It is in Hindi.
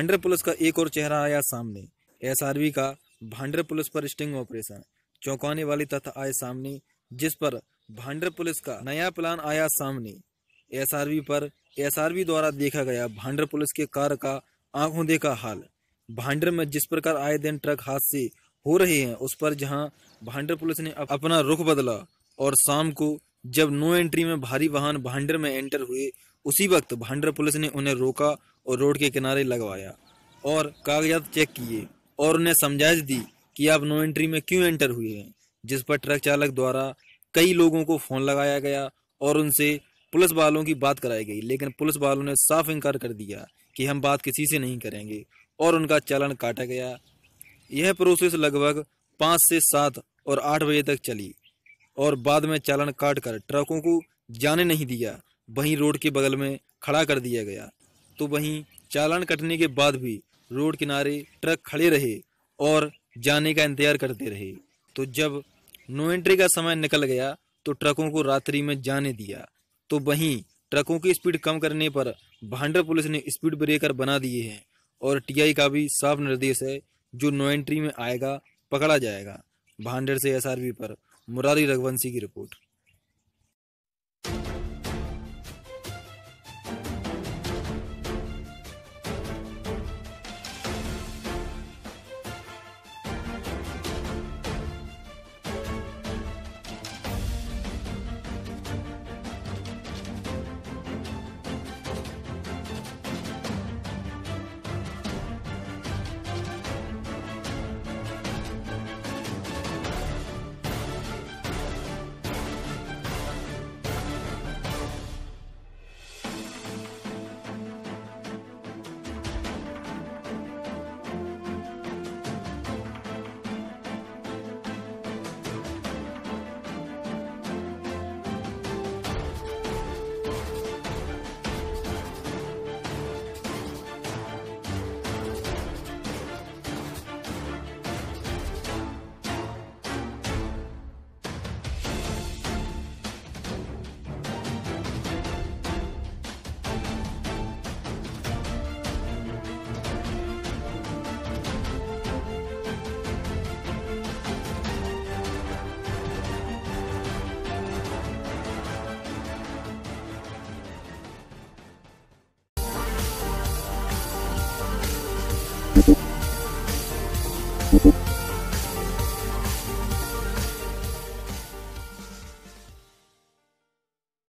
भांडर पुलिस का एक और चेहरा आया सामने। एसआरबी का भांडर पुलिस पर स्टिंग ऑपरेशन, चौंकाने वाली तथ्य आए सामने, जिस पर भांडर पुलिस का नया प्लान आया सामने। एसआरबी द्वारा देखा गया भांडर पुलिस के कार्य का आंखों देखा हाल। भांडर में जिस प्रकार आए दिन ट्रक हादसे हो रहे हैं, उस पर जहां भांडर पुलिस ने अपना रुख बदला और शाम को जब नो एंट्री में भारी वाहन भांडर में एंटर हुए, उसी वक्त भांडर पुलिस ने उन्हें रोका और रोड के किनारे लगवाया और कागजात चेक किए और उन्हें समझाइश दी कि आप नो एंट्री में क्यों एंटर हुए हैं। जिस पर ट्रक चालक द्वारा कई लोगों को फोन लगाया गया और उनसे पुलिस वालों की बात कराई गई, लेकिन पुलिस वालों ने साफ इनकार कर दिया कि हम बात किसी से नहीं करेंगे और उनका चालान काटा गया। यह प्रोसेस लगभग 5 से 7 और 8 बजे तक चली और बाद में चालान काट कर ट्रकों को जाने नहीं दिया, वहीं रोड के बगल में खड़ा कर दिया गया। तो वहीं चालान कटने के बाद भी रोड किनारे ट्रक खड़े रहे और जाने का इंतजार करते रहे। तो जब नो एंट्री का समय निकल गया तो ट्रकों को रात्रि में जाने दिया। तो वहीं ट्रकों की स्पीड कम करने पर भांडर पुलिस ने स्पीड ब्रेकर बना दिए हैं और टीआई का भी साफ निर्देश है, जो नो एंट्री में आएगा पकड़ा जाएगा। भांडर से एसआरबी पर मुरारी रघुवंशी की रिपोर्ट।